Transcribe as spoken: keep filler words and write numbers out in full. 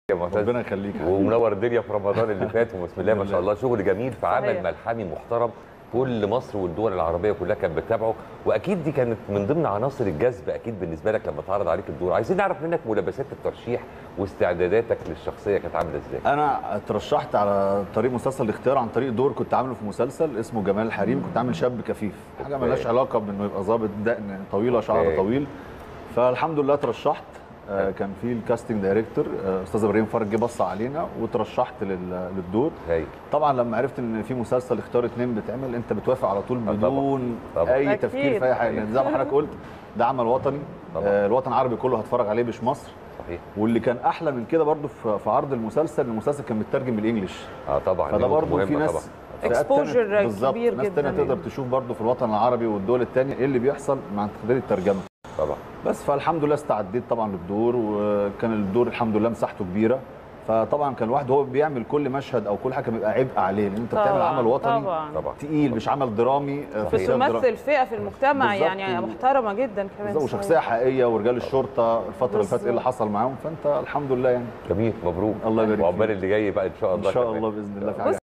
يا معتز، ربنا يخليك ومنور الدنيا في رمضان اللي فات، وبسم الله ما شاء الله شغل جميل في عمل صحيح. ملحمي محترم. كل مصر والدول العربيه كلها كانت بتتابعه، واكيد دي كانت من ضمن عناصر الجذب اكيد بالنسبه لك لما اتعرض عليك الدور. عايزين نعرف منك ملابسات الترشيح واستعداداتك للشخصيه كانت عامله ازاي؟ انا اترشحت على طريق مسلسل الاختيار عن طريق دور كنت عامله في مسلسل اسمه جمال الحريم. كنت عامل شاب كفيف، حاجه أوكي. مالهاش علاقه بانه يبقى ظابط دقن طويله شعر أوكي. طويل. فالحمد لله اترشحت. آه، كان في الكاستنج دايركتور آه، استاذ ابراهيم فرج جه بص علينا وترشحت لل- للدور. هاي. طبعا لما عرفت ان في مسلسل اختيار اتنين بتعمل، انت بتوافق على طول طبعاً. بدون طبعاً. اي أكيد. تفكير في اي حاجه، لان زي ما حضرتك قلت ده عمل وطني. طبعاً. آه، الوطن العربي كله هتفرج عليه مش مصر. صحيح. واللي كان احلى من كده برضو في في عرض المسلسل، المسلسل كان مترجم بالانجلش. اه طبعا فده دي نقطة برضو في مهمة ناس طبعاً. فئات Exposure تانية- بالظبط، كبير ناس جداً. تانية تقدر تشوف برضو في الوطن العربي والدول التانية ايه اللي بيحصل مع تقدير الترجمه. طبعا. بس فالحمد لله استعديت طبعا للدور، وكان الدور الحمد لله مساحته كبيره. فطبعا كان الواحد هو بيعمل كل مشهد او كل حاجه كان بيبقى عبء عليه، لان انت بتعمل طبعاً، عمل وطني طبعاً. طبعا تقيل، مش عمل درامي. آه، في سياق درامي. بتمثل فئه في المجتمع بالظبط. يعني محترمه جدا كمان. وشخصيه حقيقيه، ورجال الشرطه الفتره اللي فاتت ايه اللي حصل معاهم، فانت الحمد لله يعني. جميل، مبروك. الله يبارك فيك. وعقبال اللي جاي بقى ان شاء الله ان شاء كمان. الله باذن الله في حاجه